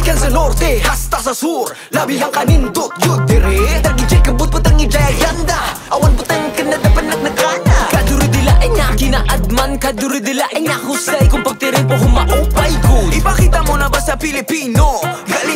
Gikan sa norte hasta sa sur, labihang kanindot yun dire. Tagijay kabut putang ijay ganda, awan putang kanada panagnakana. Kaduridilain nga kinaadman, kaduridilain nga husay. Kung pagtirin po humaupay good, ipakita mo na ba sa Pilipino? Galing